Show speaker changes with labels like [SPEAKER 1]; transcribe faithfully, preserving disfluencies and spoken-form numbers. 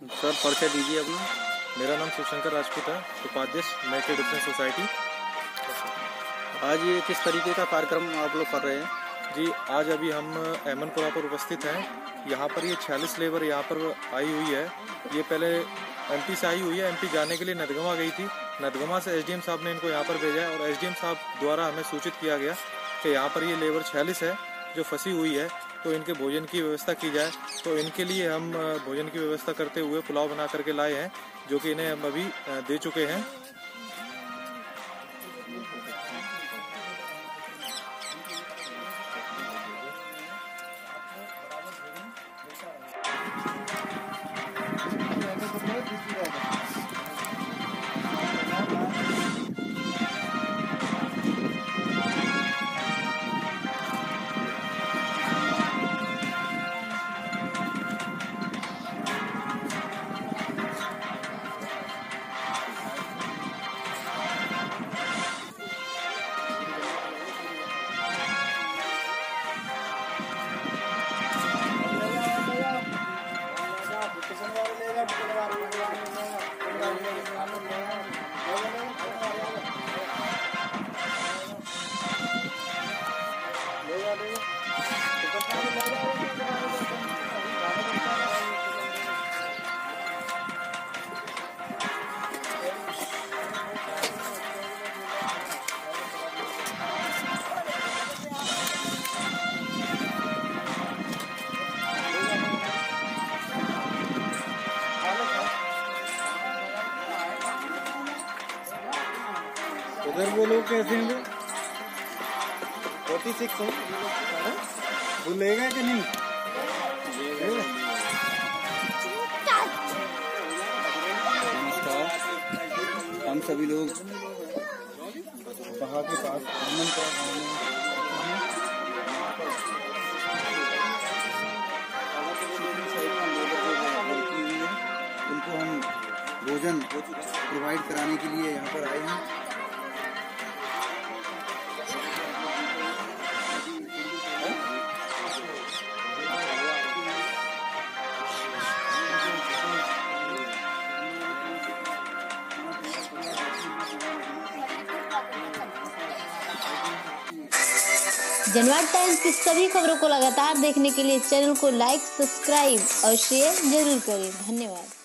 [SPEAKER 1] Sir परिचय दीजिए अपना।
[SPEAKER 2] मेरा नाम शिवशंकर राजपूत है, उपाध्यक्ष मेक ए डिफरेंस सोसाइटी।
[SPEAKER 1] आज ये किस तरीके का कार्यक्रम आप लोग कर रहे हैं?
[SPEAKER 2] जी, आज अभी हम अहमदपुरा पर उपस्थित हैं। यहाँ पर ये छियालीस लेबर यहाँ पर आई हुई है। ये पहले एमपी से आई हुई है। एमपी जाने के लिए नदगमा गई थी। नदगमा से एसडीएम साहब ने इनको यहाँ पर भेजा है और एसडीएम साहब द्वारा हमें सूचित किया गया कि यहाँ पर ये लेबर छियालीस है जो फंसी हुई है, तो इनके भोजन की व्यवस्था की जाए। तो इनके लिए हम भोजन की व्यवस्था करते हुए पुलाव बना करके लाए हैं, जो कि इन्हें हम अभी दे चुके हैं।
[SPEAKER 1] उधर वो लोग कैसे हैं? फोर्टी सिक्स है, वो लेगा कि नहीं? नमस्कार, हम सभी लोग वहाँ के पास उनको हम भोजन प्रोवाइड कराने के लिए यहाँ पर आए हैं।
[SPEAKER 3] जनवाद टाइम्स की सभी खबरों को लगातार देखने के लिए चैनल को लाइक, सब्सक्राइब और शेयर जरूर करें। धन्यवाद।